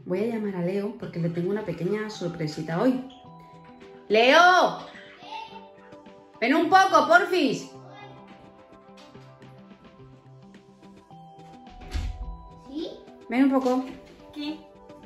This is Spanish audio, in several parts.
voy a llamar a Leo porque le tengo una pequeña sorpresita hoy. ¡Leo! ¡Ven un poco, porfis! ¿Sí? Ven un poco. ¿Qué?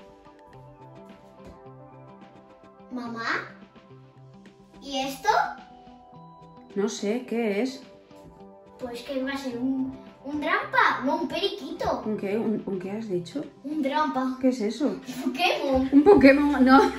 ¿Mamá? ¿Y esto? No sé, ¿qué es? Pues que va a ser un trampa, no un periquito. ¿Un qué? ¿Un qué has dicho? Un trampa. ¿Qué es eso? Un Pokémon. Un Pokémon, no.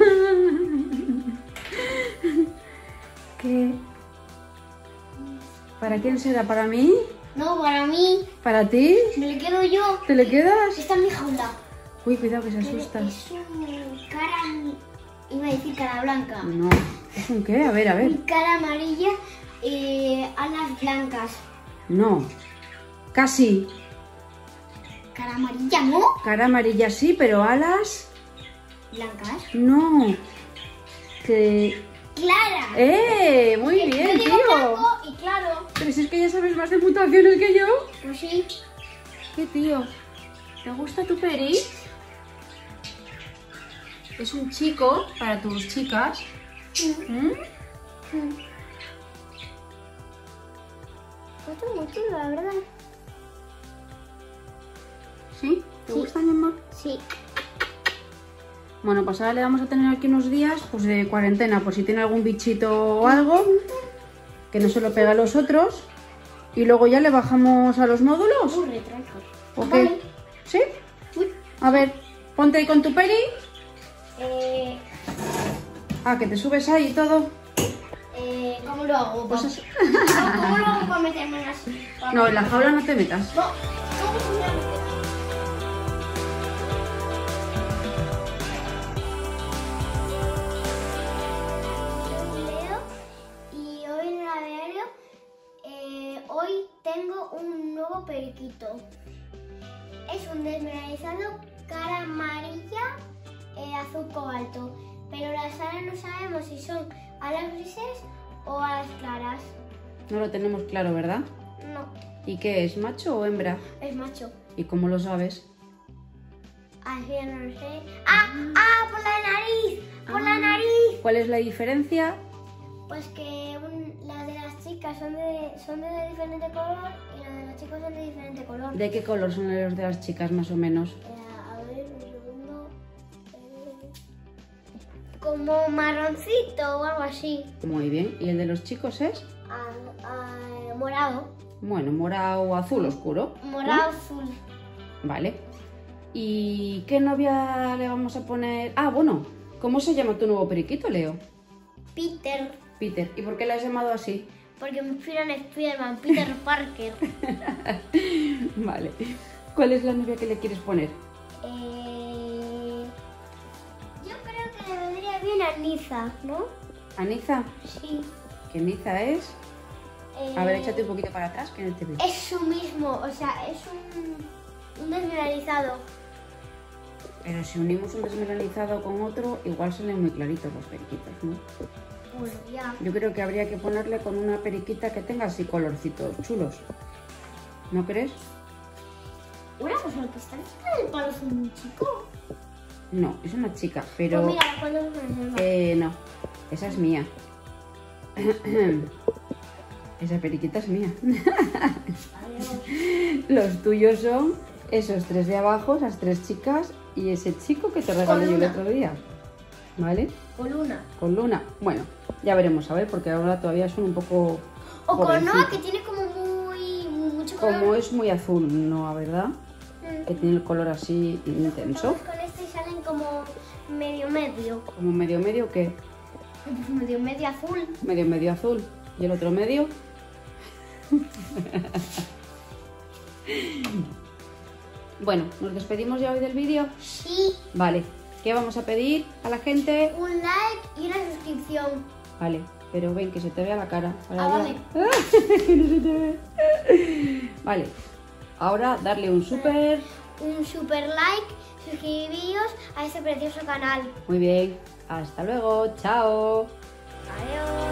¿Qué? ¿Para quién será? ¿Para mí? No, para mí. ¿Para ti? Me lo quedo yo. ¿Te le quedas? Está en mi jaula. Uy, cuidado que se asusta. Es un cara... Iba a decir cara blanca. No. ¿Es un qué? A ver, a ver. Un cara amarilla, alas blancas. No. Casi. Cara amarilla, ¿no? Cara amarilla sí, pero alas... Blancas. No. Que... Clara. Muy Yo bien, digo tío. blanco y claro. Pero si es que ya sabes más de mutaciones que yo. Pues sí. ¿Qué, tío? ¿Te gusta tu peri? Es un chico para tus chicas. ¿Mm? Está muy chulo, la verdad. ¿Sí? ¿Te Sí. gusta, mi amor? Sí. Bueno, pues ahora le vamos a tener aquí unos días pues de cuarentena, por si tiene algún bichito o algo, que no se lo pega a los otros. Y luego ya le bajamos a los módulos. ¿O qué? Vale. ¿Sí? A ver, ponte ahí con tu peri. Ah, que te subes ahí y todo. ¿Cómo lo hago? Pues eso. ¿Cómo lo hago para meterme en las... No, en la jaula no te metas. No, ¿cómo se me va a meter? Soy Leo y hoy en el diario hoy tengo un nuevo periquito. Es un desmineralizado cara amarilla, azul cobalto, pero las alas no sabemos si son alas grises o alas claras. No lo tenemos claro, ¿verdad? No, ¿Y qué es, macho o hembra? es macho. ¿Y cómo lo sabes? Así ya no lo sé. ¡Ah! ¡Por la nariz! ¡Por la nariz! ¿Cuál es la diferencia? Pues que las de las chicas son de diferente color y las de los chicos son de diferente color. ¿De qué color son los de las chicas, más o menos? A ver, un segundo. Como marroncito o algo así. Muy bien. ¿Y el de los chicos es? Morado. Bueno, morado o azul oscuro. Morado azul. Vale. ¿Y qué novia le vamos a poner? Ah, bueno. ¿Cómo se llama tu nuevo periquito, Leo? Peter. Peter. ¿Y por qué le has llamado así? Porque me inspira en Spiderman, Peter Parker. Vale. ¿Cuál es la novia que le quieres poner? Yo creo que le vendría bien a Niza, ¿no? ¿Aniza? Sí. ¿Qué Niza es? A ver, échate un poquito para atrás que no te veo. Es su mismo, o sea, es un desmineralizado. Pero si unimos un desmineralizado con otro, igual salen muy claritos los periquitos, ¿no? Bueno, ya. Yo creo que habría que ponerle con una periquita que tenga así colorcitos chulos. ¿No crees? Una cosa, que está en el palo es un chico. No, es una chica, pero... Pues mira, cuando me no, esa es mía. Esa periquita es mía. Los tuyos son esos tres de abajo, esas tres chicas y ese chico que te regalé yo el otro día. ¿Vale? Con Luna. Con Luna. Bueno, ya veremos, a ver, porque ahora todavía son un poco... O con jovencitos. Noah, que tiene como mucho color. Como es muy azul, ¿no? ¿Verdad? Que tiene el color así intenso. Con este salen como medio. Como medio, ¿qué? Pues medio azul. Medio azul. ¿Y el otro medio? Bueno, ¿nos despedimos ya hoy del vídeo? Sí. Vale. ¿Qué vamos a pedir a la gente? Un like y una suscripción. Vale, pero ven que se te vea la cara. Vale. Que no se te ve. Vale. Ahora darle un super like, suscribiros a este precioso canal. Muy bien. Hasta luego. Chao. Adiós.